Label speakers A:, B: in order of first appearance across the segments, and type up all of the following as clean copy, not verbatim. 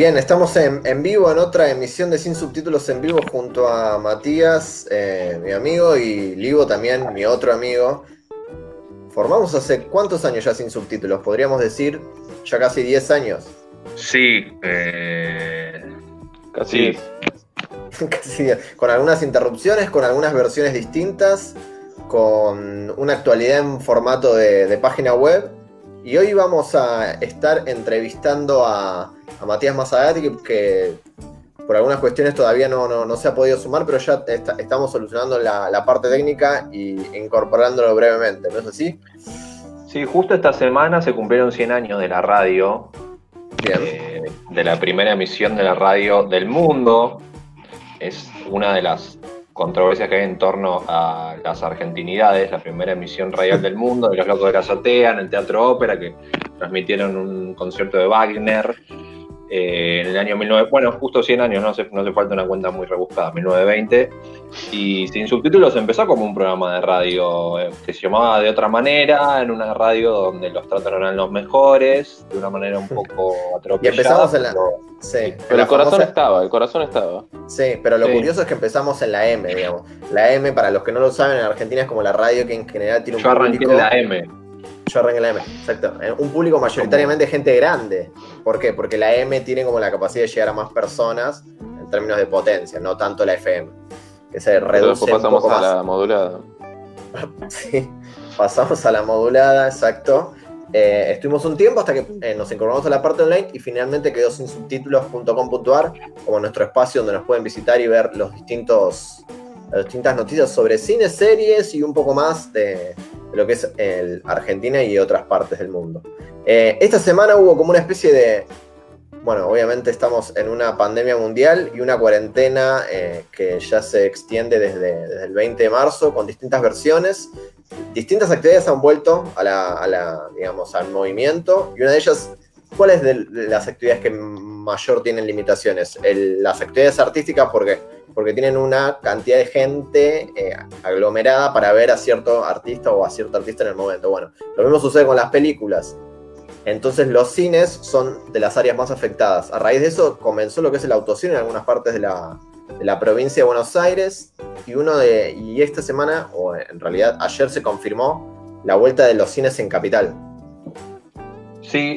A: Bien, estamos en vivo en otra emisión de Sin Subtítulos en Vivo junto a Matías, mi amigo, y Livo también, mi otro amigo. Formamos hace ¿cuántos años ya Sin Subtítulos? Podríamos decir ya casi 10 años.
B: Sí,
C: casi.
A: Casi 10. Con algunas interrupciones, con algunas versiones distintas, con una actualidad en formato de página web. Y hoy vamos a estar entrevistando a Matías Mazzagatti, que por algunas cuestiones todavía no se ha podido sumar, pero ya estamos solucionando la parte técnica y incorporándolo brevemente, ¿no es así?
C: Sí, justo esta semana se cumplieron 100 años de la radio.
A: Bien.
C: De la primera emisión de la radio del mundo. Es una de las controversias que hay en torno a las argentinidades, la primera emisión radial del mundo, de Los Locos de la Azotea, en el Teatro Ópera, que transmitieron un concierto de Wagner en el año 19... Bueno, justo 100 años, no hace falta una cuenta muy rebuscada, 1920. Y Sin Subtítulos empezó como un programa de radio que se llamaba de otra manera, en una radio donde los tratos eran los mejores, de una manera un poco atropellada.
A: Y empezamos en la... Sí,
C: pero el corazón estaba.
A: Sí, pero lo curioso es que empezamos en la M, digamos. La M, para los que no lo saben, en Argentina es como la radio que en general tiene un público...
C: Yo arranqué en la M.
A: Yo arranqué en la M, exacto. Un público mayoritariamente gente grande. ¿Por qué? Porque la M tiene como la capacidad de llegar a más personas en términos de potencia, no tanto la FM. Que se reduce
C: después pasamos
A: un poco
C: a
A: más.
C: la modulada.
A: Sí, pasamos a la modulada, exacto. Estuvimos un tiempo hasta que nos incorporamos a la parte online y finalmente quedó sinsubtítulos.com.ar como nuestro espacio donde nos pueden visitar y ver las distintas noticias sobre cine, series y un poco más de lo que es Argentina y otras partes del mundo. Esta semana hubo como una especie de... Bueno, obviamente estamos en una pandemia mundial y una cuarentena que ya se extiende desde el 20 de marzo con distintas versiones. Distintas actividades han vuelto digamos, al movimiento. Y una de ellas, ¿cuáles de las actividades que mayor tienen limitaciones? Las actividades artísticas porque tienen una cantidad de gente aglomerada para ver a cierto artista o a cierto artista en el momento. Bueno, lo mismo sucede con las películas. Entonces los cines son de las áreas más afectadas. A raíz de eso comenzó lo que es el autocine en algunas partes de la provincia de Buenos Aires. Y esta semana, o en realidad ayer, se confirmó la vuelta de los cines en Capital.
C: Sí,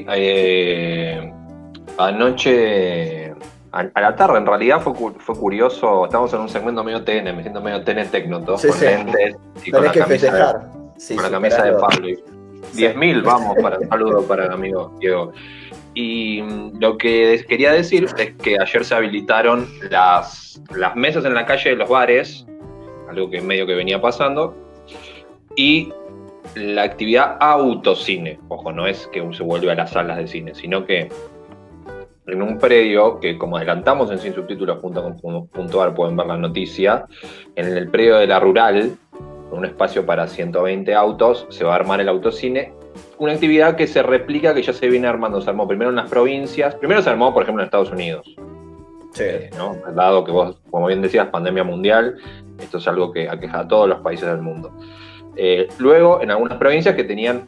C: anoche, a la tarde en realidad fue curioso. Estamos en un segmento medio TN, me siento medio TN Tecno, todos
A: Sí,
C: con lentes y
A: con la camisa
C: con la camisa de Pablo. 10.000, vamos, para un saludo para el amigo Diego. Y lo que quería decir es que ayer se habilitaron las mesas en la calle de los bares, algo que medio que venía pasando, y la actividad autocine. Ojo, no es que se vuelve a las salas de cine, sino que en un predio que, como adelantamos en sinsubtítulos.com.ar, pueden ver la noticia, en el predio de la Rural, un espacio para 120 autos, se va a armar el autocine, una actividad que se replica, que ya se viene armando. Se armó primero en las provincias, primero se armó, por ejemplo, en Estados Unidos.
A: Sí.
C: ¿No? Dado que vos, como bien decías, pandemia mundial, esto es algo que aqueja a todos los países del mundo. Luego, en algunas provincias que tenían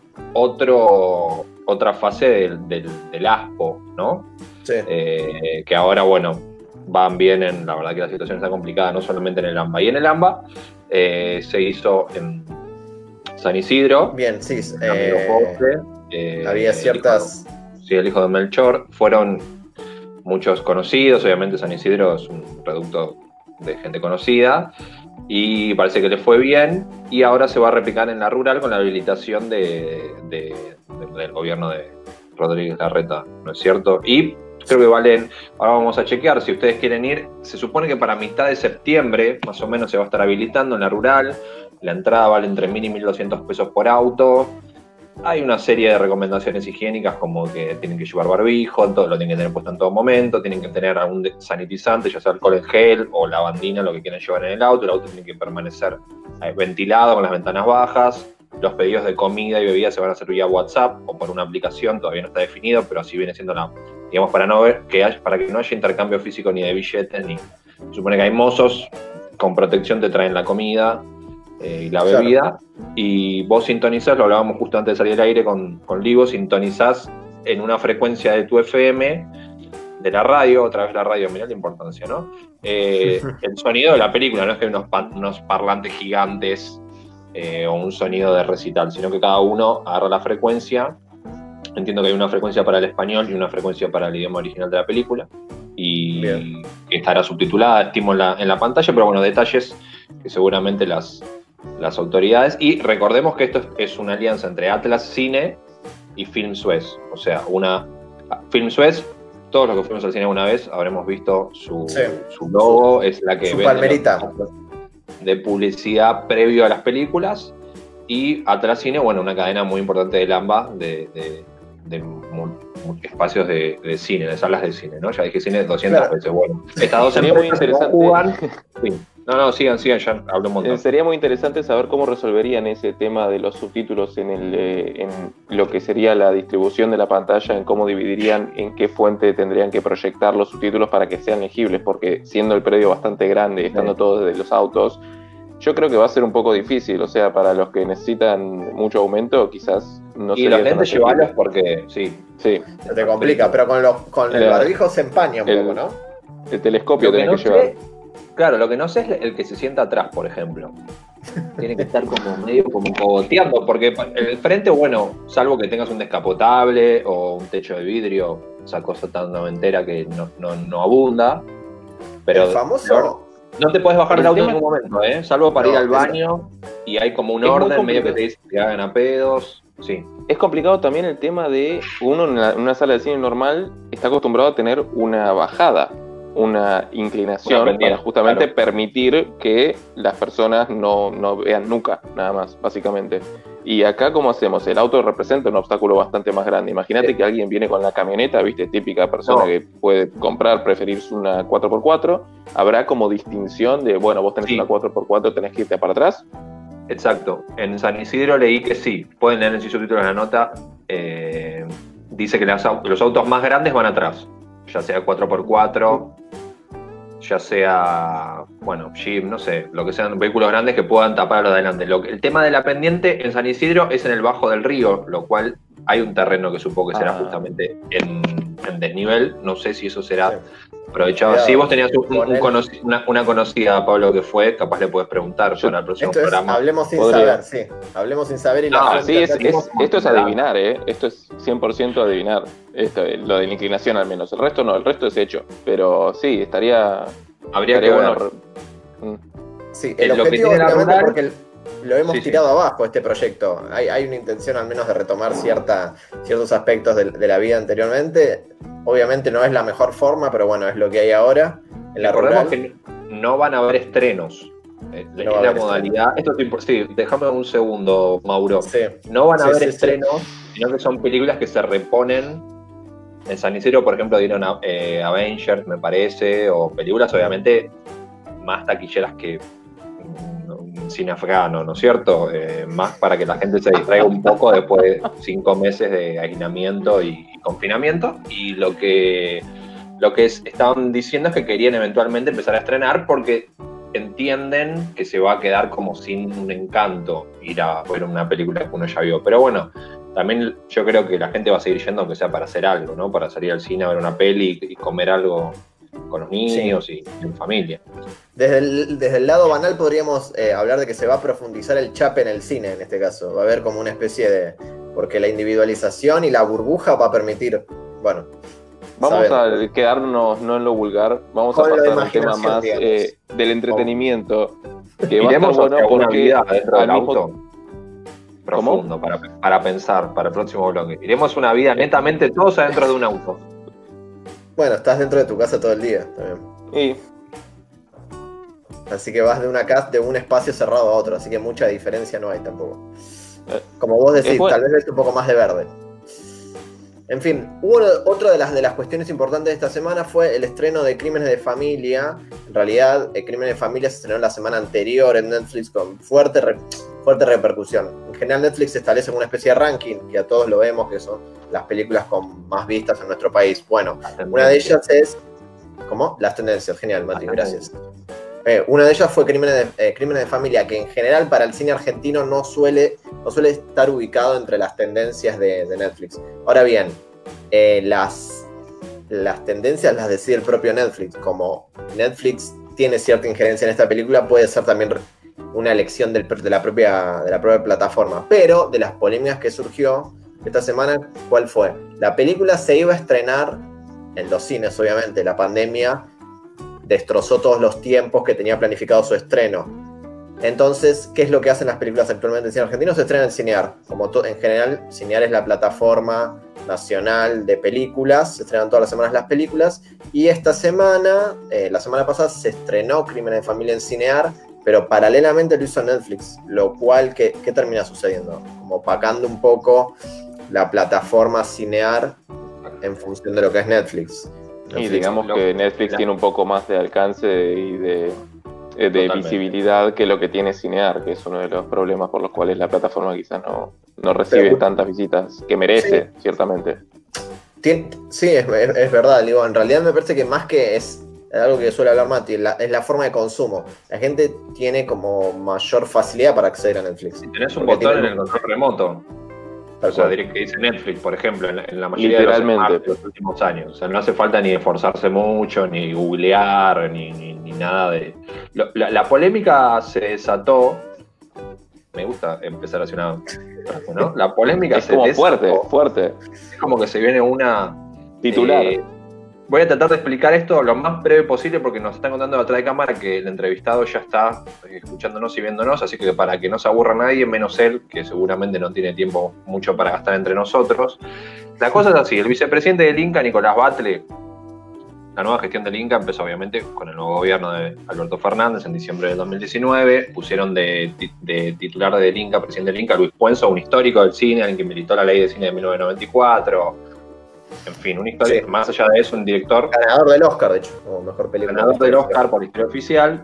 C: otra fase del ASPO, ¿no?
A: Sí.
C: Que ahora, bueno, van bien la verdad que la situación está complicada, no solamente en el AMBA. Y en el AMBA se hizo en San Isidro.
A: Bien, sí.
C: Había
A: ciertas...
C: El hijo de Melchor. Fueron muchos conocidos, obviamente San Isidro es un reducto de gente conocida. Y parece que le fue bien. Y ahora se va a replicar en la Rural con la habilitación del gobierno de Rodríguez Larreta, ¿no es cierto? Y creo que valen, ahora vamos a chequear si ustedes quieren ir. Se supone que para mitad de septiembre, más o menos, se va a estar habilitando en la Rural. La entrada vale entre 1.000 y 1.200 pesos por auto. Hay una serie de recomendaciones higiénicas, como que tienen que llevar barbijo, todo lo tienen que tener puesto en todo momento, tienen que tener algún sanitizante, ya sea alcohol en gel o lavandina, lo que quieran llevar en el auto tiene que permanecer ventilado con las ventanas bajas. Los pedidos de comida y bebida se van a hacer vía WhatsApp o por una aplicación, todavía no está definido, pero así viene siendo digamos, para que no haya intercambio físico ni de billetes, se supone que hay mozos con protección, te traen la comida y la bebida, claro. Y vos sintonizás, lo hablábamos justo antes de salir al aire con Livo, sintonizás en una frecuencia de tu FM de la radio, otra vez la radio, mirá la importancia, ¿no? El sonido de la película, no es que hay unos parlantes gigantes o un sonido de recital, sino que cada uno agarra la frecuencia. Entiendo que hay una frecuencia para el español y una frecuencia para el idioma original de la película, y que estará subtitulada, estimo, en la pantalla, pero bueno, detalles que seguramente las autoridades. Y recordemos que esto es una alianza entre Atlas Cine y Film Suez, o sea, Film Suez, todos los que fuimos al cine una vez habremos visto su logo, es la que
A: su
C: vende
A: palmerita
C: de publicidad previo a las películas. Y Atlas Cine, bueno, una cadena muy importante del AMBA de espacios de cine, de salas de cine, ¿no? Ya dije cine 200 veces. Bueno, estas dos
B: sería muy interesante.
C: Sí. No, sigan, ya hablé un montón.
B: Sería muy interesante saber cómo resolverían ese tema de los subtítulos en lo que sería la distribución de la pantalla, en cómo dividirían, en qué fuente tendrían que proyectar los subtítulos para que sean legibles, porque siendo el predio bastante grande, estando todos desde los autos, yo creo que va a ser un poco difícil, o sea, para los que necesitan mucho aumento, quizás no
C: sería. Y los lentes llevarlos porque, sí.
A: Se te complica, pero con el barbijo se empaña un poco, ¿no?
B: El telescopio tenés que llevar.
C: Claro, lo que no sé es el que se sienta atrás, por ejemplo. Tiene que estar como medio como cogoteando, porque el frente, bueno, salvo que tengas un descapotable o un techo de vidrio, esa cosa tan noventera que no abunda. Pero
A: el famoso...
C: No te puedes bajar del auto en ningún momento, salvo para ir al baño, y hay como un orden medio que te dice que hagan a pedos. Sí.
B: Es complicado también el tema de uno en una sala de cine normal está acostumbrado a tener una bajada, una inclinación para justamente permitir que las personas no vean nunca, nada más, básicamente. Y acá, ¿cómo hacemos? El auto representa un obstáculo bastante más grande. Imagínate que alguien viene con la camioneta, ¿viste? Típica persona que puede preferirse una 4x4. Habrá como distinción de, bueno, vos tenés una 4x4, tenés que irte para atrás.
C: Exacto. En San Isidro leí que sí. Pueden leer en sus subtítulos la nota. Dice que los autos más grandes van atrás. Ya sea 4x4, ya sea, bueno, Jeep, no sé, lo que sean vehículos grandes que puedan tapar a los de adelante. El tema de la pendiente en San Isidro es en el bajo del río, lo cual hay un terreno que supongo que será justamente en desnivel. No sé si eso será aprovechado. Si vos tenías una conocida, Pablo, que fue, capaz le puedes preguntar para el próximo programa.
A: Hablemos sin saber, sí. Hablemos sin saber.
B: Esto es adivinar, Esto es 100% adivinar. Lo de la inclinación al menos. El resto no, el resto es hecho. Pero sí,
C: habría que ver.
A: Sí, el objetivo obviamente porque lo hemos tirado abajo este proyecto. Hay una intención al menos de retomar ciertos aspectos de la vida anteriormente. Obviamente no es la mejor forma, pero bueno, es lo que hay ahora en la rural.
C: Que no van a haber estrenos. La modalidad. Sí, déjame un segundo, Mauro. Sí. No van a haber estrenos, sino que son películas que se reponen. En San Isidro, por ejemplo, dieron Avengers, me parece, o películas obviamente más taquilleras que cine afgano, ¿no es cierto? Más para que la gente se distraiga un poco después de 5 meses de aislamiento y confinamiento. Y lo que estaban diciendo es que querían eventualmente empezar a estrenar porque entienden que se va a quedar como sin un encanto ir a ver una película que uno ya vio. Pero bueno, también yo creo que la gente va a seguir yendo aunque sea para hacer algo, ¿no? Para salir al cine a ver una peli y comer algo con los niños y en familia.
A: Desde el lado banal podríamos hablar de que se va a profundizar el chape en el cine en este caso. Va a haber como una especie de... Porque la individualización y la burbuja va a permitir... Bueno...
B: Vamos a quedarnos no en lo vulgar, vamos a pasar al tema más del entretenimiento. Que va a estar bueno porque
C: vida dentro del auto profundo para pensar para el próximo bloque. Iremos una vida netamente todos adentro de un auto.
A: Bueno, estás dentro de tu casa todo el día también. Así que vas de un espacio cerrado a otro, así que mucha diferencia no hay tampoco. Como vos decís, tal vez ves un poco más de verde. En fin, otra de las cuestiones importantes de esta semana fue el estreno de Crímenes de Familia. En realidad, Crímenes de Familia se estrenó la semana anterior en Netflix con fuerte repercusión. En general, Netflix establece una especie de ranking, que a todos lo vemos, que son las películas con más vistas en nuestro país. Bueno, una de ellas es... ¿Cómo? Las tendencias. Genial, Mati, gracias. Una de ellas fue Crímenes de Familia, que en general para el cine argentino no suele estar ubicado entre las tendencias de Netflix. Ahora bien, las las tendencias las decide el propio Netflix. Como Netflix tiene cierta injerencia en esta película, puede ser también una elección de la propia plataforma. Pero de las polémicas que surgió esta semana, ¿cuál fue? La película se iba a estrenar en los cines, obviamente. La pandemia destrozó todos los tiempos que tenía planificado su estreno. Entonces, ¿qué es lo que hacen las películas actualmente en cine argentino? Se estrenan en Cinear. Como en general, Cinear es la plataforma nacional de películas. Se estrenan todas las semanas las películas. Y esta semana, la semana pasada, se estrenó Crímenes de Familia en Cinear, pero paralelamente lo hizo Netflix. Lo cual, ¿qué termina sucediendo? Como opacando un poco la plataforma Cinear en función de lo que es Netflix.
B: Y digamos que Netflix tiene un poco más de alcance y de visibilidad que lo que tiene Cinear, que es uno de los problemas por los cuales la plataforma quizás no recibe tantas visitas que merece, ciertamente.
A: Sí, es verdad, digo, en realidad me parece que más que es algo que suele hablar Mati, es la forma de consumo. La gente tiene como mayor facilidad para acceder a Netflix.
C: Si tenés un botón en el control remoto, o sea, que dice Netflix, por ejemplo, en la mayoría de los últimos años. O sea, no hace falta ni esforzarse mucho, ni googlear, ni nada de... La polémica se desató... Me gusta empezar así una frase, ¿no? La polémica
B: es como fuerte.
C: Es como que se viene una...
B: Titular.
C: Voy a tratar de explicar esto lo más breve posible porque nos están contando detrás de cámara que el entrevistado ya está escuchándonos y viéndonos, así que para que no se aburra nadie, menos él, que seguramente no tiene tiempo mucho para gastar entre nosotros. La cosa es así, el vicepresidente del Inca, Nicolás Batlle, la nueva gestión del Inca empezó obviamente con el nuevo gobierno de Alberto Fernández en diciembre del 2019, pusieron de titular del Inca, presidente del Inca, Luis Puenzo, un histórico del cine, alguien que militó la ley de cine de 1994, en fin, una historia, sí. Más allá de eso, un director...
A: Ganador del Oscar, de hecho, como mejor película.
C: Ganador del Oscar por historia oficial,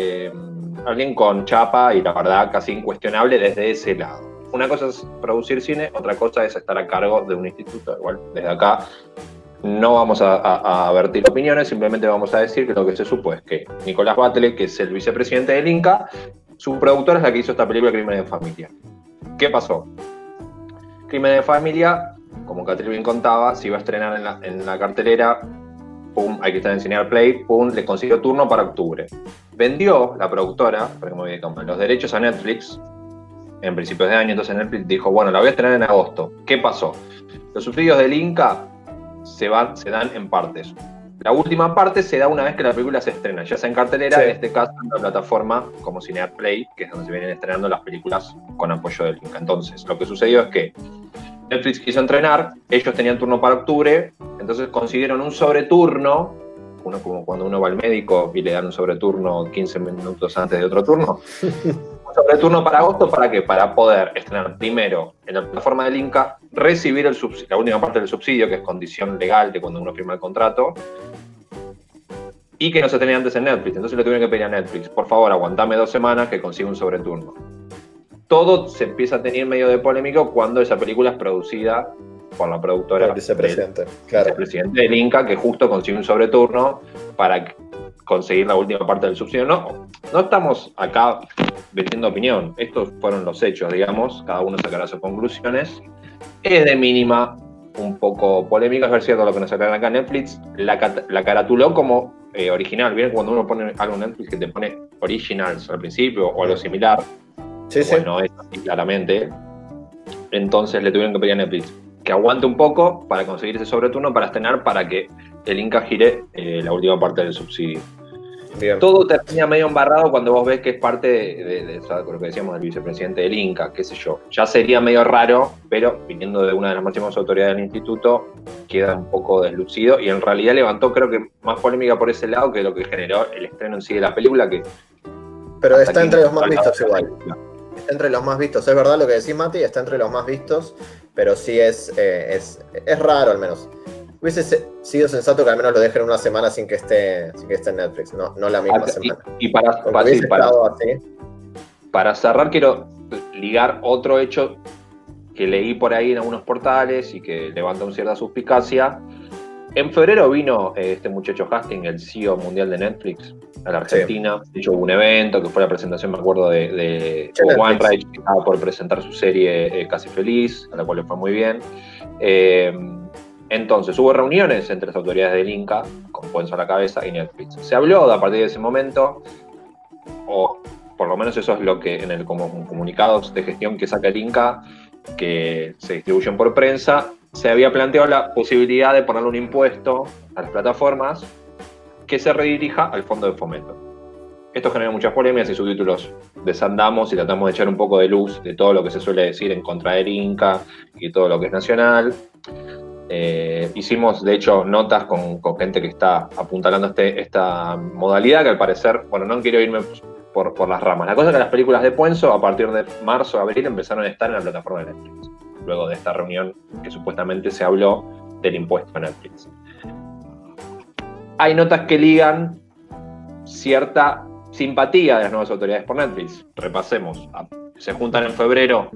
C: alguien con chapa y la verdad casi incuestionable desde ese lado. Una cosa es producir cine, otra cosa es estar a cargo de un instituto. Igual, desde acá no vamos a vertir opiniones, simplemente vamos a decir que lo que se supo es que Nicolás Batlle, que es el vicepresidente del Inca, su productora es la que hizo esta película Crímenes de Familia. ¿Qué pasó? Crímenes de Familia, como Catril bien contaba, se iba a estrenar en la cartelera, pum, hay que estar en Cinear Play, pum, le consiguió turno para octubre. Vendió la productora, los derechos a Netflix en principios de año, entonces Netflix dijo, bueno, la voy a estrenar en agosto. ¿Qué pasó? Los subsidios del Inca se dan en partes. La última parte se da una vez que la película se estrena, ya sea en cartelera, sí. En este caso en la plataforma como Cinear Play, que es donde se vienen estrenando las películas con apoyo del Inca. Entonces, lo que sucedió es que Netflix quiso entrenar, ellos tenían turno para octubre, entonces consiguieron un sobreturno, como cuando uno va al médico y le dan un sobreturno 15 minutos antes de otro turno. Un sobreturno para agosto, ¿para qué? Para poder estrenar primero en la plataforma del Inca, recibir la última parte del subsidio, que es condición legal de cuando uno firma el contrato, y que no se tenía antes en Netflix. Entonces le tuvieron que pedir a Netflix, por favor, aguantame 2 semanas que consiga un sobreturno. Todo se empieza a tener medio de polémico cuando esa película es producida por la productora
A: el vicepresidente,
C: vicepresidente del Inca, que justo consigue un sobreturno para conseguir la última parte del subsidio. No estamos acá vendiendo opinión, estos fueron los hechos, digamos, cada uno sacará sus conclusiones. Es de mínima un poco polémica, es ver cierto lo que nos sacaron acá. Netflix la caratuló como original. ¿Vieron cuando uno pone algo en Netflix que te pone originals al principio o algo similar?
A: Sí,
C: bueno, es así claramente. Entonces le tuvieron que pedir a Netflix que aguante un poco para conseguir ese sobreturno para estrenar, para que el Inca gire la última parte del subsidio. Bien. Todo termina medio embarrado cuando vos ves que es parte de lo que decíamos del vicepresidente del Inca, qué sé yo. Ya sería medio raro, pero viniendo de una de las máximas autoridades del instituto, queda un poco deslucido y en realidad levantó, creo que, más polémica por ese lado que lo que generó el estreno en sí de la película.
A: Pero está entre los más vistos igual. Está entre los más vistos, es verdad lo que decís, Mati, está entre los más vistos, pero sí es raro al menos. Hubiese sido sensato que al menos lo dejen una semana sin que esté en Netflix, no la misma semana.
C: Y para cerrar, quiero ligar otro hecho que leí por ahí en algunos portales y que levanta una cierta suspicacia. En febrero vino este muchacho Hastings, el CEO mundial de Netflix, a la Argentina. Sí. De hecho, hubo un evento que fue la presentación, me acuerdo, de OneRide, que estaba por presentar su serie Casi Feliz, a la cual le fue muy bien. Entonces, hubo reuniones entre las autoridades del Inca, con Puenzo a la cabeza, y Netflix. Se habló a partir de ese momento, o por lo menos eso es lo que en el comunicados de gestión que saca el Inca, que se distribuyen por prensa, se había planteado la posibilidad de ponerle un impuesto a las plataformas que se redirija al fondo de fomento. Esto genera muchas polémicas y subtítulos desandamos y tratamos de echar un poco de luz de todo lo que se suele decir en contra del Inca y todo lo que es nacional. Hicimos, de hecho, notas con gente que está apuntalando esta modalidad, que al parecer, bueno, no quiero irme por las ramas. La cosa es que las películas de Puenzo, a partir de marzo, abril, empezaron a estar en la plataforma de Netflix, luego de esta reunión que supuestamente se habló del impuesto a Netflix. Hay notas que ligan cierta simpatía de las nuevas autoridades por Netflix. Repasemos. Se juntan en febrero,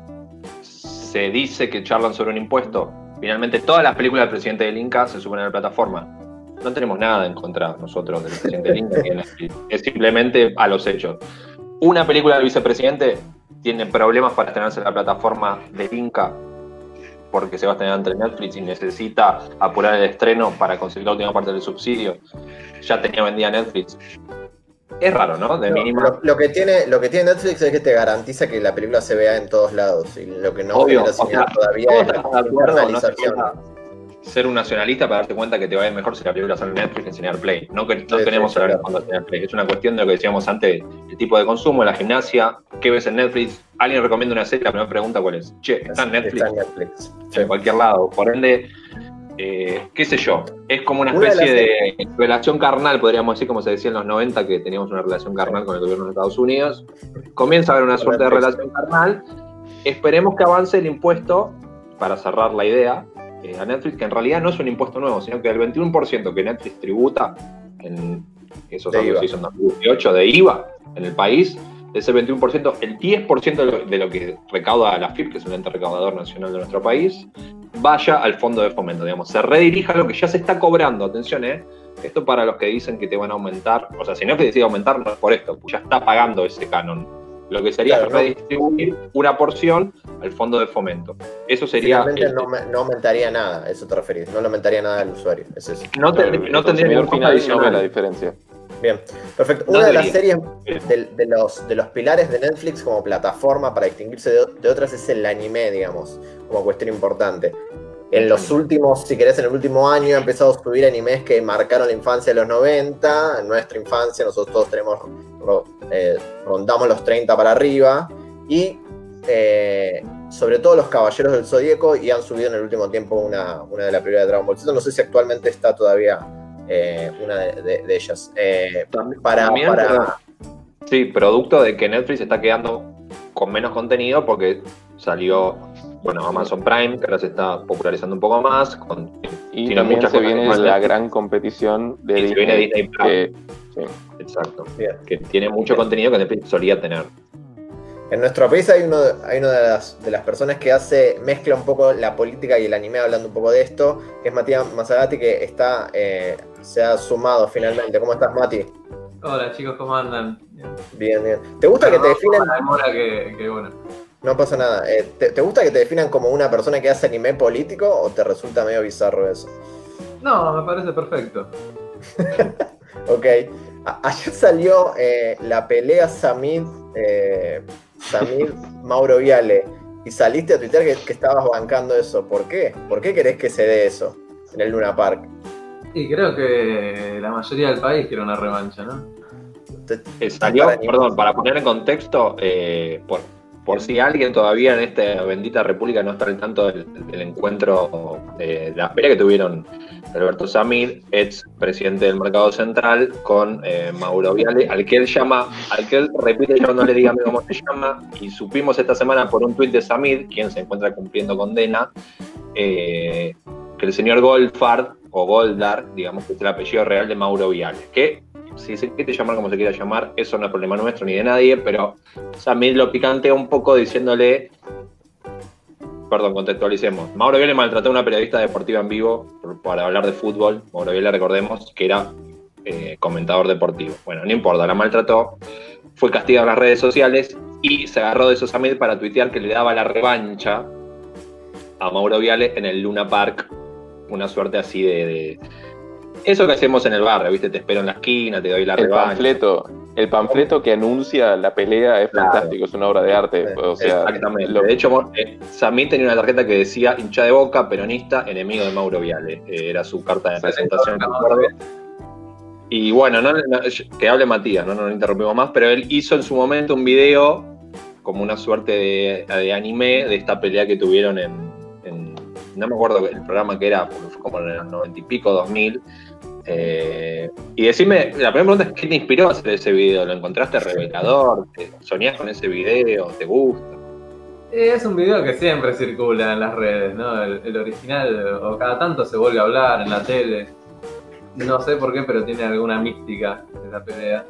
C: se dice que charlan sobre un impuesto. Finalmente todas las películas del presidente del Inca se suben a la plataforma. No tenemos nada en contra nosotros del presidente del Inca, es simplemente a los hechos. Una película del vicepresidente tiene problemas para estrenarse en la plataforma del Inca porque se va a estrenar entre Netflix y necesita apurar el estreno para conseguir la última parte del subsidio. Ya tenía vendida Netflix. Es raro, ¿no? De mínima.
A: Lo que tiene Netflix es que te garantiza que la película se vea en todos lados. Y lo que no
C: obvio,
A: genera todavía es la internalización.
C: Ser un nacionalista para darte cuenta que te va a ir mejor si la película sale en Netflix que en Cinear Play. No queremos hablar de cuando Cinear Play. Es una cuestión de lo que decíamos antes, el tipo de consumo, la gimnasia, qué ves en Netflix. Alguien recomienda una serie, la primera pregunta cuál es. Che, ¿está en Netflix?
A: Está en Netflix.
C: En cualquier lado. Por ende, qué sé yo, es como una especie de relación carnal, podríamos decir, como se decía en los 90, que teníamos una relación carnal con el gobierno de Estados Unidos. Comienza a haber una suerte de relación carnal. Esperemos que avance el impuesto, para cerrar la idea, a Netflix, que en realidad no es un impuesto nuevo, sino que el 21% que Netflix tributa, en esos años se hizo en 2018, de IVA en el país, de ese 21%, el 10% de lo que recauda la FIP, que es un ente recaudador nacional de nuestro país, vaya al fondo de fomento, digamos, se redirija a lo que ya se está cobrando. Atención, esto para los que dicen que te van a aumentar, o sea, si no es que decide aumentar, no es por esto, pues ya está pagando ese canon. Lo que sería redistribuir una porción al fondo de fomento. Eso sería.
A: No aumentaría nada, eso te referís. No le aumentaría nada al usuario. Es eso.
C: No tendría ningún costo adicional.
B: No ve la diferencia.
A: Bien, perfecto. Una de las series de los pilares de Netflix como plataforma para distinguirse de otras es el anime, digamos, como cuestión importante. En los últimos, si querés, en el último año ha empezado a subir animes que marcaron la infancia de los 90, en nuestra infancia, nosotros todos rondamos los 30 para arriba, y sobre todo los Caballeros del Zodíaco, y han subido en el último tiempo una de las prioridades de Dragon Ball Z. No sé si actualmente está todavía una de ellas.
C: Sí, producto de que Netflix está quedando con menos contenido porque salió, bueno, Amazon Prime, que ahora se está popularizando un poco más.
B: Y también se viene la gran competición de
C: Disney. Se viene Disney Plus.
B: Sí.
C: Exacto. Bien. Que tiene mucho contenido que Netflix solía tener.
A: En nuestro país hay una de las personas que mezcla un poco la política y el anime, hablando un poco de esto, que es Matías Mazzagatti, que se ha sumado finalmente. ¿Cómo estás, Mati?
D: Hola chicos, ¿cómo andan?
A: Bien, bien. ¿Te gusta que te definan?
D: Bueno.
A: No pasa nada. ¿Te gusta que te definan como una persona que hace anime político o te resulta medio bizarro eso?
D: No, me parece perfecto.
A: Ok. Ayer salió la pelea Samid Mauro Viale y saliste a tuitear que estabas bancando eso. ¿Por qué? ¿Por qué querés que se dé eso en el Luna Park?
D: Y creo que la mayoría del país quiere una revancha, ¿no?
C: Salió, perdón, para poner en contexto, por si alguien todavía en esta bendita república no está al tanto del encuentro de la pelea que tuvieron Alberto Samid, ex presidente del Mercado Central, con Mauro Viale, al que él repite, yo no le diga cómo se llama, y supimos esta semana por un tuit de Samid, quien se encuentra cumpliendo condena, que el señor Goldfarb, o Goldar, digamos que es el apellido real de Mauro Viale, que si se quiere llamar como se quiera llamar, eso no es problema nuestro ni de nadie, pero Samid lo picantea un poco diciéndole, perdón, contextualicemos, Mauro Viale maltrató a una periodista deportiva en vivo para hablar de fútbol. Mauro Viale, recordemos que era comentador deportivo. Bueno, no importa, la maltrató, fue castigado en las redes sociales y se agarró de eso Samid para tuitear que le daba la revancha a Mauro Viale en el Luna Park una suerte así de eso que hacemos en el barrio, ¿viste? Te espero en la esquina, te doy la revancha.
B: El panfleto que anuncia la pelea es fantástico, es una obra de arte. O sea,
C: exactamente. De hecho, Samir tenía una tarjeta que decía hincha de Boca, peronista, enemigo de Mauro Viale. Era su carta de presentación. Y bueno, que hable Matías, no nos interrumpimos más, pero él hizo en su momento un video como una suerte de anime de esta pelea que tuvieron no me acuerdo el programa que era, como en los 90 y pico, 2000. Y decime, la primera pregunta es: ¿qué te inspiró a hacer ese video? ¿Lo encontraste revelador? ¿Soñás con ese video? ¿Te gusta?
D: Es un video que siempre circula en las redes, ¿no? El original, o cada tanto se vuelve a hablar en la tele. No sé por qué, pero tiene alguna mística esa pelea.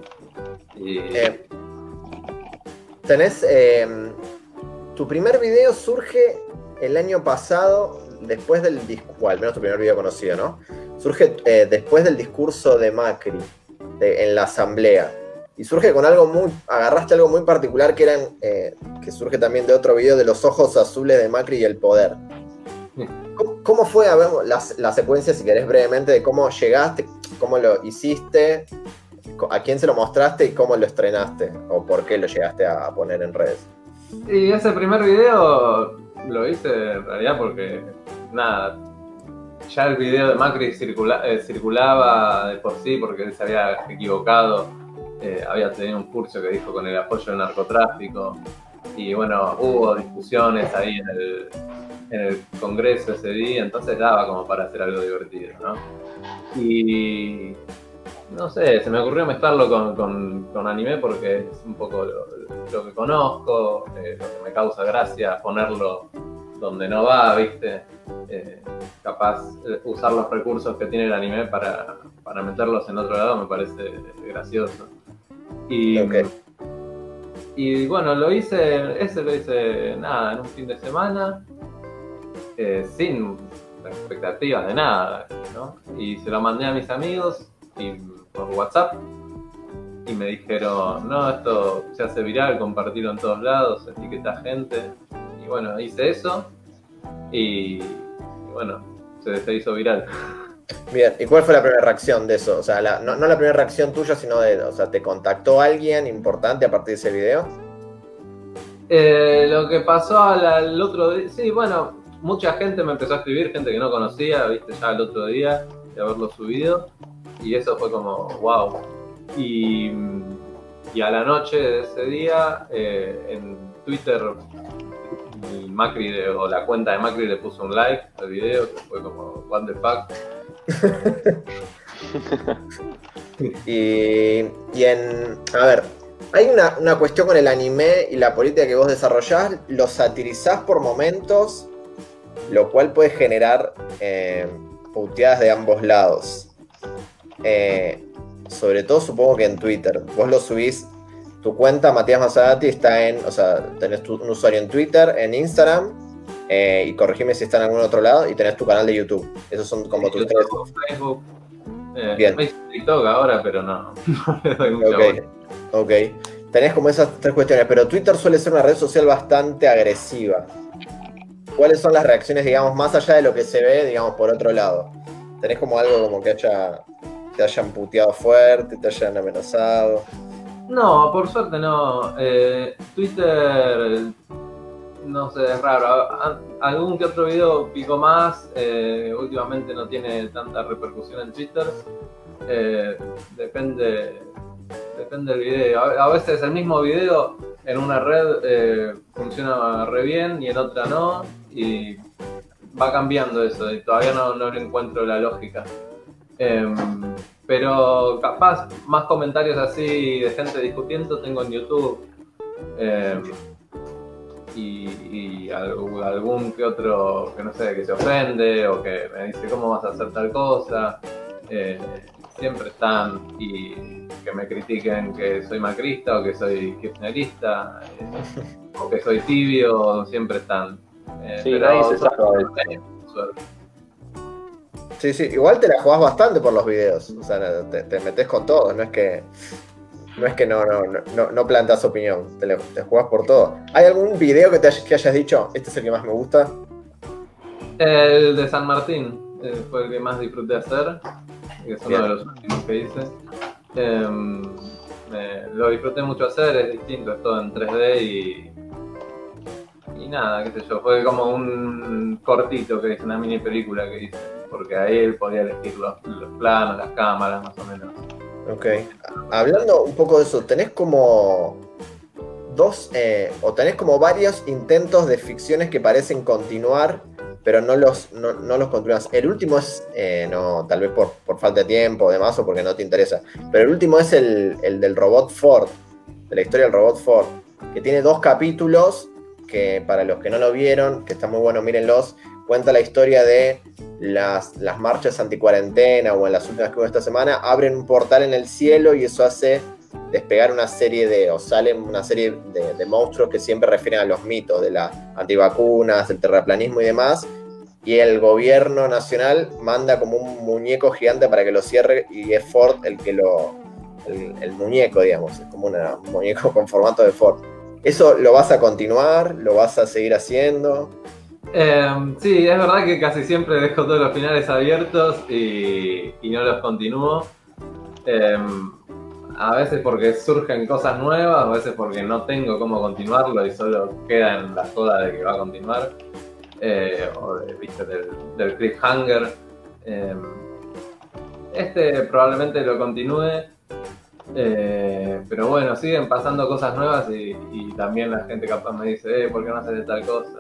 A: Tenés. Tu primer video surge el año pasado, después del discurso, o al menos tu primer video conocido, ¿no? Surge después del discurso de Macri en la asamblea. Y surge con algo agarraste algo muy particular que surge también de otro video de los ojos azules de Macri y el poder. ¿Cómo fue, a ver, la secuencia, si querés brevemente, de cómo llegaste, cómo lo hiciste, a quién se lo mostraste y cómo lo estrenaste? ¿O por qué lo llegaste a poner en redes?
D: Y ese primer video lo hice en realidad porque, nada, ya el video de Macri circulaba de por sí porque él se había equivocado, había tenido un curso que dijo con el apoyo del narcotráfico, y bueno, hubo discusiones ahí en el Congreso ese día, entonces daba como para hacer algo divertido, ¿no? Y no sé, se me ocurrió mezclarlo con anime porque es un poco lo que conozco, lo que me causa gracia, ponerlo donde no va, ¿viste? Capaz usar los recursos que tiene el anime para meterlos en otro lado me parece gracioso. Y bueno, lo hice nada, en un fin de semana, sin expectativas de nada, ¿no? Y se lo mandé a mis amigos por WhatsApp y me dijeron: no, esto se hace viral, compartirlo en todos lados, etiqueta gente. Y bueno, hice eso y bueno, se hizo viral.
A: Bien, ¿y cuál fue la primera reacción de eso? O sea, no la primera reacción tuya, sino o sea, ¿te contactó alguien importante a partir de ese video?
D: Lo que pasó el otro día, sí, bueno, mucha gente me empezó a escribir, gente que no conocía, viste, ya el otro día de haberlo subido, y eso fue como wow. Y a la noche de ese día, en Twitter, Macri o la cuenta de Macri le puso un like al video, que fue como what the fuck.
A: A ver, hay una cuestión con el anime y la política que vos desarrollás, lo satirizás por momentos, lo cual puede generar puteadas de ambos lados. Sobre todo supongo que en Twitter. Vos lo subís, tu cuenta Matías Mazzagatti está o sea, tenés un usuario en Twitter, en Instagram, y corregime si está en algún otro lado, y tenés tu canal de YouTube. Esos son como tus tres.
D: Facebook,
A: bien.
D: TikTok ahora, pero no le doy mucha bola.
A: Ok. Tenés como esas tres cuestiones, pero Twitter suele ser una red social bastante agresiva. ¿Cuáles son las reacciones, digamos, más allá de lo que se ve, digamos, por otro lado? ¿Tenés como algo como que te hayan puteado fuerte, te hayan amenazado?
D: No, por suerte no. Twitter, no sé, es raro. Algún que otro video picó más. Últimamente no tiene tanta repercusión en Twitter. Depende del video. A veces el mismo video en una red funciona re bien y en otra no. Y va cambiando eso. Y todavía no le encuentro la lógica. Pero capaz más comentarios así de gente discutiendo tengo en YouTube. Y algún que otro que no sé, que se ofende o que me dice cómo vas a hacer tal cosa. Siempre están, y que me critiquen que soy macrista o que soy kirchnerista, o que soy tibio, siempre están.
C: Sí, nadie se salva de
A: suerte. Sí, igual te la jugás bastante por los videos, o sea, te metés con todo, no es que no plantas opinión, te jugás por todo. ¿Hay algún video que hayas dicho, este es el que más me gusta?
D: El de San Martín, fue el que más disfruté hacer, que es uno de los últimos que hice. Lo disfruté mucho hacer, es distinto, es todo en 3D y nada, qué sé yo, fue como un cortito que hice, una mini película que hice, porque ahí él podía elegir los planos, las cámaras, más o menos.
A: Ok. Hablando un poco de eso, tenés como tenés como varios intentos de ficciones que parecen continuar, pero no los continúas. El último es, no, tal vez por falta de tiempo o demás, o porque no te interesa, pero el último es el del robot Ford, de la historia del robot Ford, que tiene 2 capítulos, que para los que no lo vieron, que está muy bueno, mírenlos, cuenta la historia de las marchas anticuarentena, o en las últimas que hubo esta semana, abren un portal en el cielo y eso hace despegar salen una serie de monstruos que siempre refieren a los mitos de las antivacunas, el terraplanismo y demás, y el gobierno nacional manda como un muñeco gigante para que lo cierre, y es Ford el que el muñeco, digamos, es como un muñeco con formato de Ford. ¿Eso lo vas a continuar? ¿Lo vas a seguir haciendo?
D: Sí, es verdad que casi siempre dejo todos los finales abiertos y no los continúo. A veces porque surgen cosas nuevas, a veces porque no tengo cómo continuarlo y solo queda en la joda de que va a continuar. ¿Viste? Del cliffhanger. Probablemente lo continúe. Pero bueno, siguen pasando cosas nuevas y también la gente capaz me dice, ¿por qué no haces tal cosa?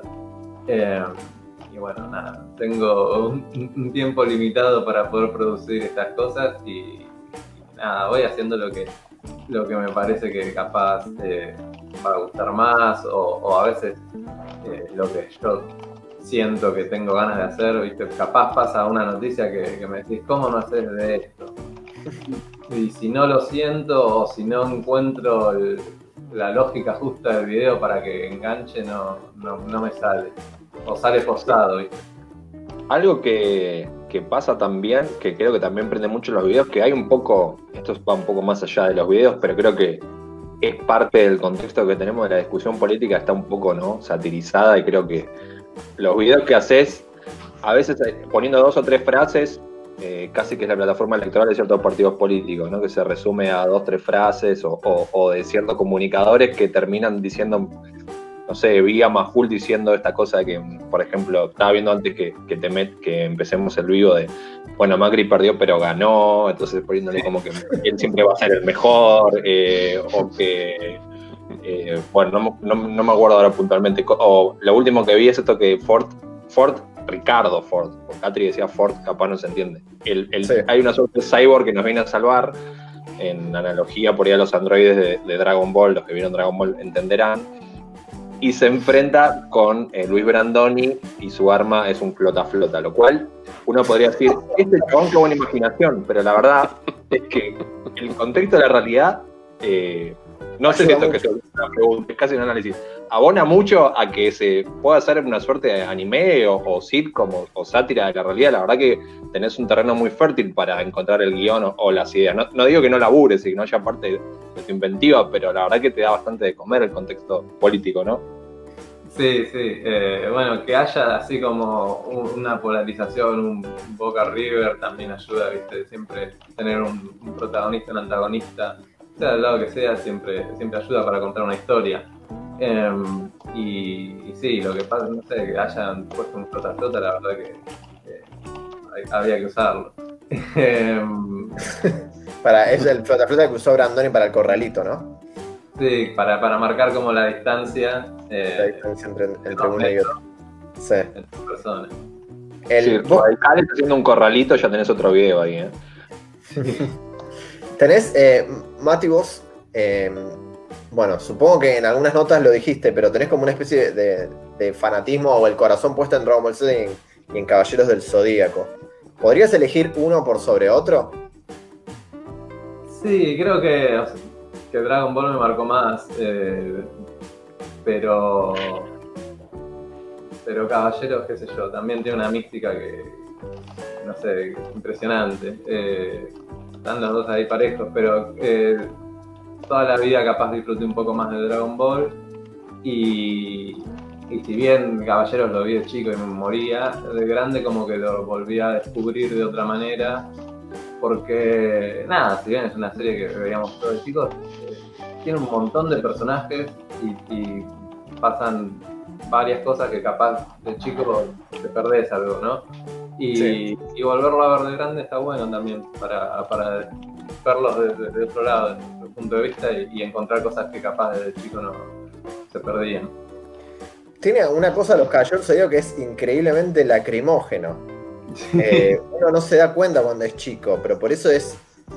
D: Y bueno, nada, tengo un tiempo limitado para poder producir estas cosas y nada, voy haciendo lo que me parece que capaz va a gustar más o a veces lo que yo siento que tengo ganas de hacer, ¿viste? Capaz pasa una noticia que me decís, ¿cómo no haces de esto? Y si no lo siento o si no encuentro la lógica justa del video para que enganche, no me sale. O sale forzado, ¿viste?
C: Algo que pasa también, que creo que también prende mucho los videos, que hay un poco, esto va un poco más allá de los videos, pero creo que es parte del contexto que tenemos de la discusión política, está un poco, ¿no?, satirizada, y creo que los videos que haces, a veces poniendo 2 o 3 frases, casi que es la plataforma electoral de ciertos partidos políticos, ¿no?, que se resume a 2 o 3 frases o de ciertos comunicadores que terminan diciendo, no sé, Vía Majul diciendo esta cosa de que, por ejemplo, estaba viendo antes que empecemos el vivo de, bueno, Macri perdió pero ganó, entonces poniéndole como que él siempre va a ser el mejor, o que, bueno, no me acuerdo ahora puntualmente, o lo último que vi es esto que Ricardo Ford, porque Catri decía Ford, capaz no se entiende. Sí. Hay una suerte de cyborg que nos viene a salvar, en analogía por ahí a los androides de Dragon Ball, los que vieron Dragon Ball entenderán, y se enfrenta con Luis Brandoni y su arma es un flota-flota, lo cual uno podría decir, este chabón qué buena imaginación, pero la verdad es que el contexto de la realidad, no sé si esto que es una pregunta, es casi un análisis, abona mucho a que se pueda hacer una suerte de anime o sitcom o sátira de la realidad. La verdad que tenés un terreno muy fértil para encontrar el guión o las ideas. No digo que no labures y que no haya parte de tu inventiva, pero la verdad que te da bastante de comer el contexto político, ¿no?
D: Sí. Bueno, que haya así como una polarización, un Boca River también ayuda, ¿viste? Siempre tener un protagonista, un antagonista, sea del lado que sea, siempre ayuda para contar una historia. Y sí, lo que pasa, no sé, que hayan puesto un flota-flota, la verdad que había que usarlo.
A: Es el flota-flota que usó Brandoni para el corralito, ¿no?
D: Sí, para marcar como la distancia.
A: La distancia entre una y otra. Sí.
D: Entre personas.
C: Vos estás haciendo un corralito, ya tenés otro video ahí, ¿eh?
A: Tenés, Mati, vos, bueno, supongo que en algunas notas lo dijiste, pero tenés como una especie de fanatismo o el corazón puesto en Dragon Ball Z y en Caballeros del Zodíaco. ¿Podrías elegir uno por sobre otro?
D: Sí, creo que Dragon Ball me marcó más, pero Caballeros, qué sé yo, también tiene una mística que, no sé, impresionante. Están los dos ahí parejos, pero toda la vida capaz disfruté un poco más de Dragon Ball y Y si bien Caballeros lo vi de chico y me moría, de grande como que lo volví a descubrir de otra manera. Porque, nada, si bien es una serie que veíamos todos de chicos, tiene un montón de personajes y pasan varias cosas que capaz de chico te perdés algo, ¿no? Y volverlo a ver de grande está bueno también para verlos desde otro lado, desde otro punto de vista y encontrar cosas que capaz desde chico no se perdían.
A: Tiene una cosa los Caballeros Zodíaco que es increíblemente lacrimógeno. Uno no se da cuenta cuando es chico, pero por eso es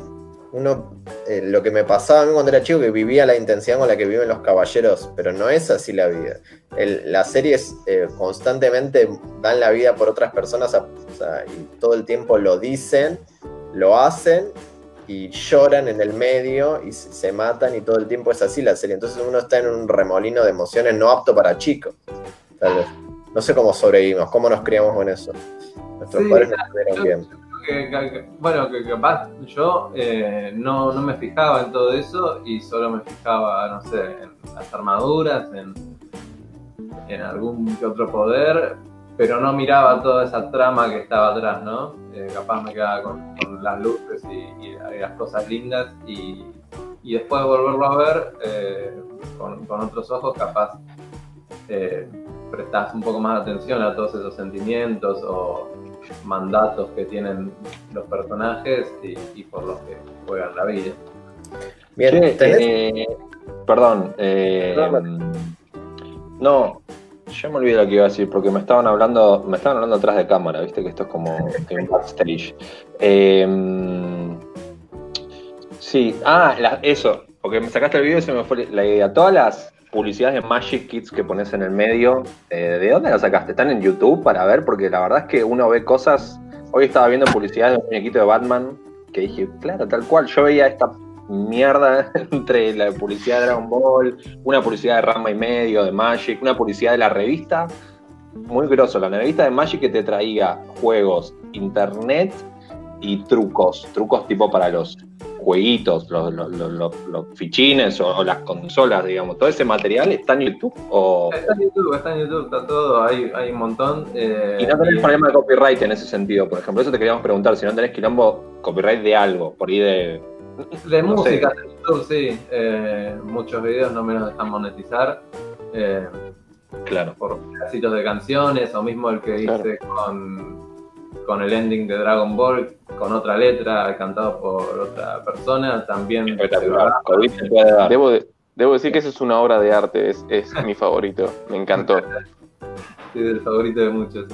A: lo que me pasaba a mí cuando era chico, que vivía la intensidad con la que viven los caballeros, pero no es así la vida. Las series constantemente dan la vida por otras personas, y todo el tiempo lo dicen, lo hacen y lloran en el medio y se matan, y todo el tiempo es así la serie. Entonces uno está en un remolino de emociones no apto para chicos, tal vez. No sé cómo sobrevivimos, cómo nos criamos con eso. Nuestros padres nos tuvieron bien.
D: Bueno, que capaz yo no me fijaba en todo eso y solo me fijaba, no sé, en las armaduras, en algún que otro poder, pero no miraba toda esa trama que estaba atrás, ¿no? Capaz me quedaba con las luces y las cosas lindas y después de volverlo a ver con otros ojos, capaz prestás un poco más atención a todos esos sentimientos o mandatos que tienen los personajes y por los que juegan la vida.
A: Bien,
C: perdón. No, yo me olvidé lo que iba a decir porque me estaban hablando atrás de cámara, viste que esto es como en backstage. Sí, eso, porque me sacaste el video y se me fue la idea. Todas las publicidades de Magic Kids que pones en el medio, ¿de dónde las sacaste? ¿Están en YouTube para ver? Porque la verdad es que uno ve cosas. Hoy estaba viendo publicidades de un muñequito de Batman que dije, claro, tal cual. Yo veía esta mierda entre la publicidad de Dragon Ball, una publicidad de Ranma y medio, de Magic, una publicidad de la revista. Muy grosso, la revista de Magic que te traía juegos, internet y trucos tipo para los jueguitos, los fichines o las consolas, digamos. ¿Todo ese material está en YouTube?
D: Está en YouTube, está todo, hay un montón.
C: Y no tenés problema de copyright en ese sentido, por ejemplo. Eso te queríamos preguntar, si no tenés quilombo copyright de algo, por ahí de
D: música en YouTube, sí. Muchos videos no me los dejan monetizar.
C: Claro.
D: Por pedacitos de canciones, o mismo el que hice con el ending de Dragon Ball, con otra letra, cantado por otra persona, también.
B: Debo decir que esa es una obra de arte, es mi favorito, me encantó.
D: Sí, el favorito de muchos.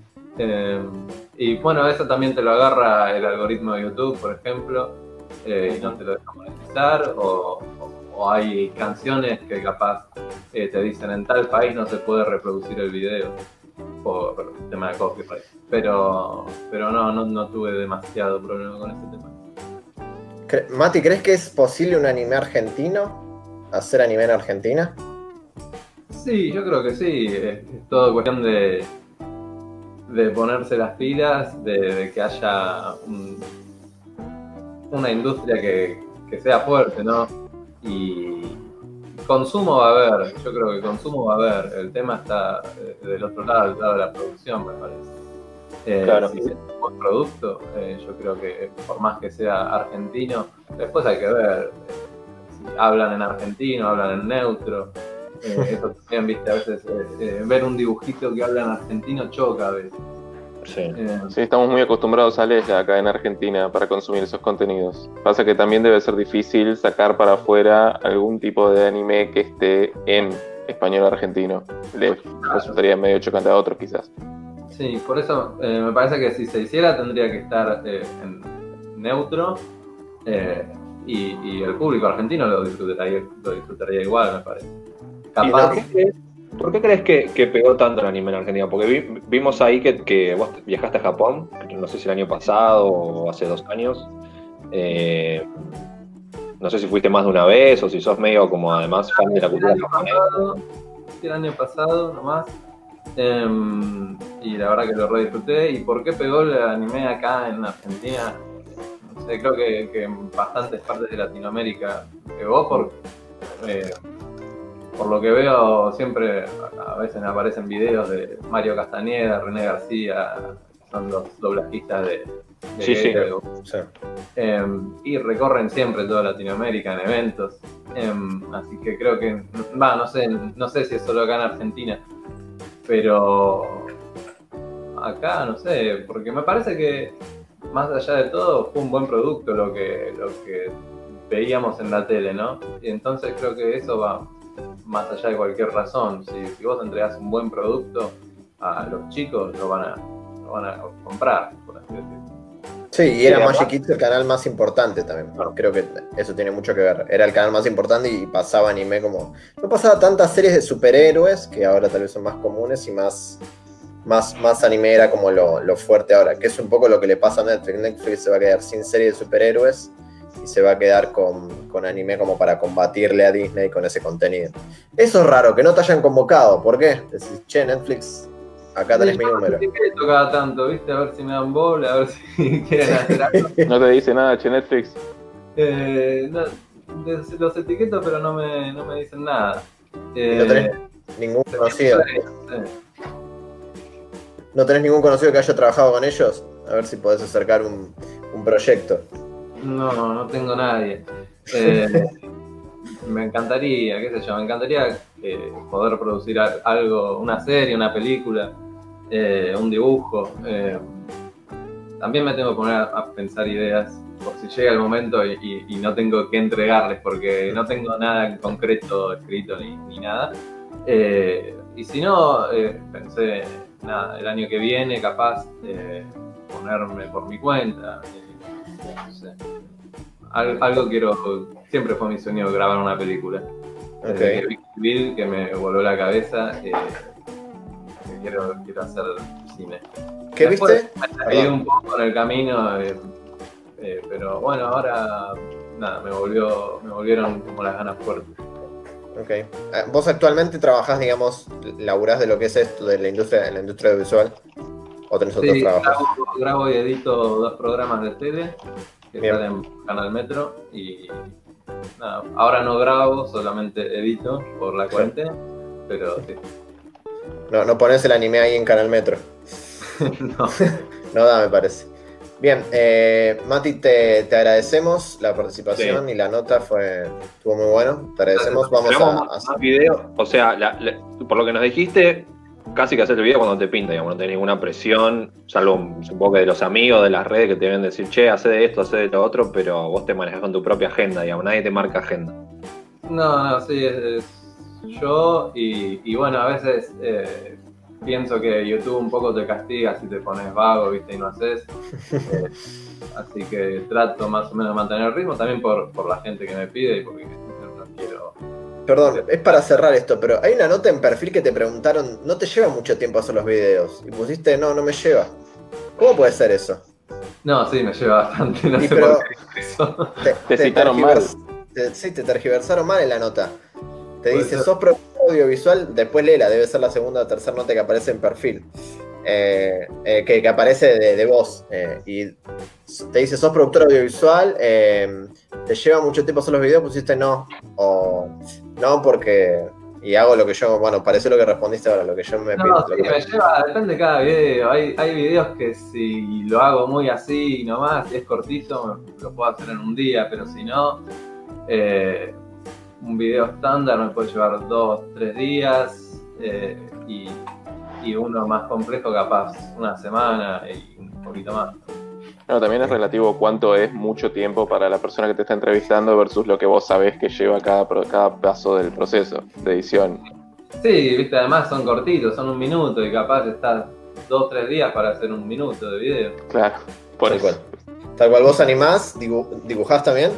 D: Y bueno, eso también te lo agarra el algoritmo de YouTube, por ejemplo, y no te lo deja monetizar, o hay canciones que capaz te dicen en tal país no se puede reproducir el video por tema de copyright. Pero no tuve demasiado problema con ese tema.
A: Mati, ¿crees que es posible un anime argentino? ¿Hacer anime en Argentina?
D: Sí, yo creo que sí. Es todo cuestión de ponerse las pilas, de que haya una industria que sea fuerte, ¿no? Y consumo va a haber, yo creo que consumo va a haber. El tema está del otro lado, del lado de la producción, me parece.
C: Claro.
D: Si es un buen producto, yo creo que por más que sea argentino, después hay que ver si hablan en argentino, hablan en neutro. Eso también, viste, a veces ver un dibujito que habla en argentino choca a veces.
C: Sí.
B: Sí, estamos muy acostumbrados a leer acá en Argentina para consumir esos contenidos. Pasa que también debe ser difícil sacar para afuera algún tipo de anime que esté en español argentino. Le resultaría medio chocante a otros quizás.
D: Sí, por eso me parece que si se hiciera tendría que estar en neutro y el público argentino lo disfrutaría igual, me parece. Capaz.
C: ¿Por qué crees que pegó tanto el anime en Argentina? Porque vimos ahí que vos viajaste a Japón, no sé si el año pasado o hace 2 años. No sé si fuiste más de una vez o si sos medio como además fan de la cultura japonesa.
D: El año pasado nomás. Y la verdad que lo re disfruté. ¿Y por qué pegó el anime acá en Argentina? No sé, creo que en bastantes partes de Latinoamérica pegó por lo que veo, siempre a veces me aparecen videos de Mario Castañeda, René García, son los doblajistas de
B: Sí, sí.
A: Sí.
D: Y recorren siempre toda Latinoamérica en eventos. Así que creo que, no sé si es solo acá en Argentina, pero acá no sé, porque me parece que más allá de todo fue un buen producto lo que veíamos en la tele, ¿no? Y entonces creo que eso va más allá de cualquier razón. Si vos entregás un buen producto, a los chicos lo van a comprar, por así decirlo.
A: Sí, y era
B: Sí,
A: Magic Kids el canal más importante también. Creo que eso tiene mucho que ver. Era el canal más importante y pasaba anime como... No pasaba tantas series de superhéroes, que ahora tal vez son más comunes, y más anime era como lo fuerte ahora, que es un poco lo que le pasa a Netflix. Netflix se va a quedar sin series de superhéroes y se va a quedar con anime como para combatirle a Disney con ese contenido. Eso es raro, que no te hayan convocado. ¿Por qué? Decís, che, Netflix... Acá tenés mi número.
D: Etiqueto cada tanto, ¿viste? A ver si me dan bola, a ver si quieren hacer algo.
B: No te dice nada, che, Netflix.
D: Los etiqueto, pero no me dicen nada.
A: No tenés ningún conocido. ¿No tenés ningún conocido que haya trabajado con ellos? A ver si podés acercar un proyecto.
D: No tengo nadie. Me encantaría, qué sé yo, poder producir algo, una serie, una película, un dibujo. También me tengo que poner a pensar ideas por si llega el momento y no tengo que entregarles, porque no tengo nada en concreto escrito ni nada. Y si no, pensé, nada, el año que viene capaz ponerme por mi cuenta, no sé. Algo quiero, siempre fue mi sueño grabar una película. Desde que vi Bill, que me voló la cabeza, que quiero hacer cine.
A: ¿Qué
D: después,
A: viste?
D: Me caí un poco en el camino, pero bueno, ahora nada, me volvieron como las ganas fuertes.
A: Ok. ¿Vos actualmente trabajás, digamos, laburás de lo que es esto, de la industria audiovisual? ¿O tenés otros trabajos?
D: Grabo y edito 2 programas de tele que
A: Bien.
D: salen en Canal Metro y nada, ahora no grabo, solamente edito por la cuarentena, pero sí.
A: No ponés el anime ahí en Canal Metro.
D: No.
A: No da, me parece. Bien, Mati, te agradecemos la participación y la nota estuvo muy bueno. Te agradecemos. Vamos a
C: más videos. O sea, por lo que nos dijiste, casi que haces el video cuando te pinta, digamos, no tenés ninguna presión, salvo supongo que de los amigos, de las redes que te deben decir, che, hace de esto, hace de lo otro, pero vos te manejas con tu propia agenda, digamos, nadie te marca agenda.
D: No, sí, es yo y bueno, a veces pienso que YouTube un poco te castiga si te pones vago, viste, y no haces. Así que trato más o menos de mantener el ritmo, también por la gente que me pide y porque no quiero...
A: Perdón, es para cerrar esto, pero hay una nota en perfil que te preguntaron, ¿no te lleva mucho tiempo hacer los videos? Y pusiste, no me lleva. ¿Cómo puede ser eso?
D: No, sí, me lleva bastante, no sé
A: pero
D: por qué eso.
B: Te citaron mal.
A: Sí, te tergiversaron mal en la nota. Te
D: Puede
A: dice,
D: ser.
A: sos productor audiovisual, después léela, debe ser la segunda o tercera nota que aparece en perfil. Que aparece de vos. Y te dice, sos productor audiovisual, te lleva mucho tiempo hacer los videos, pusiste no. O no porque... Y hago lo que yo, bueno, parece lo que respondiste ahora, lo que yo me pido.
D: No, sí, me lleva, depende de cada video. Hay videos que si lo hago muy así nomás, si es cortito, lo puedo hacer en un día, pero si no, un video estándar me puede llevar 2-3 días y uno más complejo capaz una semana y un poquito más.
B: No, también es relativo cuánto es mucho tiempo para la persona que te está entrevistando versus lo que vos sabés que lleva cada paso del proceso de edición.
D: Sí, viste, además son cortitos, son 1 minuto y capaz estás 2-3 días para hacer 1 minuto de video.
B: Claro, por
A: Tal
B: eso.
A: cual. Tal cual, vos animás, dibujás también.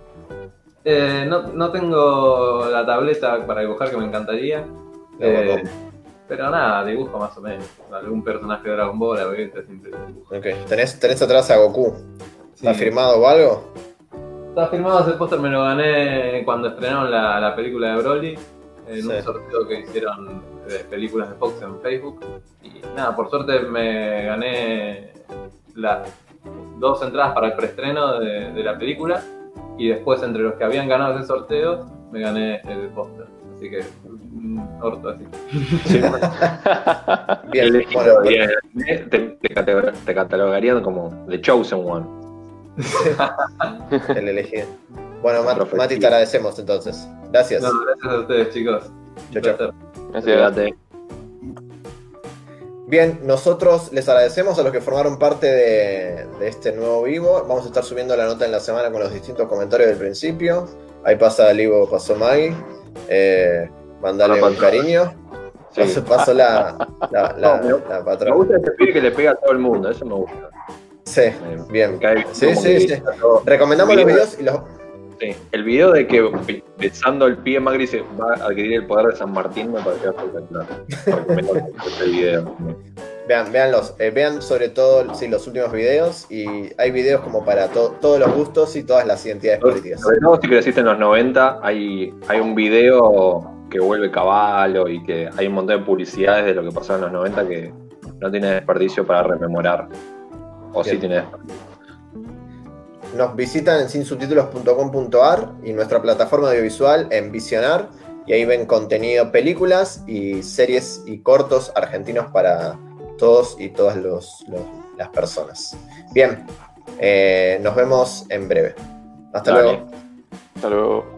D: No tengo la tableta para dibujar, que me encantaría. Pero nada, dibujo más o menos. Algún personaje de Dragon Ball, ahorita siempre dibujo.
A: Ok, ¿tenés atrás a Goku? ¿Está
D: Sí.
A: firmado o algo?
D: Está firmado ese póster, me lo gané cuando estrenaron la película de Broly, en
A: Sí.
D: un sorteo que hicieron de películas de Fox en Facebook. Y nada, por suerte me gané las 2 entradas para el preestreno de la película. Y después, entre los que habían ganado ese sorteo, me gané el póster. así que orto así.
C: Sí.
A: Bien, bueno,
C: te catalogarían como The Chosen One.
A: el elegido. Bueno, Mati, te agradecemos entonces. Gracias.
D: No, gracias a ustedes, chicos.
A: Chau, chau.
B: Gracias.
A: Bien, nosotros les agradecemos a los que formaron parte de este nuevo vivo. Vamos a estar subiendo la nota en la semana con los distintos comentarios del principio. Ahí pasa el Ivo, pasó Maggie. Mandale un cariño.
C: Sí.
A: Pasó la patrona.
C: Me gusta ese pibe que le pega a todo el mundo, eso me gusta.
A: Sí, bien. Sí. Recomendamos
C: el
A: los videos y los...
C: Sí, el video de que besando el pie Macri se va a adquirir el poder de San Martín me pareció espectacular. El video.
A: Veanlos, vean sobre todo los últimos videos y hay videos como para todos los gustos y todas las identidades políticas.
C: Sobre todo si creciste en los 90, hay un video que vuelve Caballo y que hay un montón de publicidades de lo que pasó en los 90 que no tiene desperdicio para rememorar. O sí tiene desperdicio.
A: Nos visitan en sinsubtítulos.com.ar y nuestra plataforma audiovisual en Visionar y ahí ven contenido, películas y series y cortos argentinos para todos y todas las personas. Bien, nos vemos en breve. Hasta luego.
B: Hasta luego.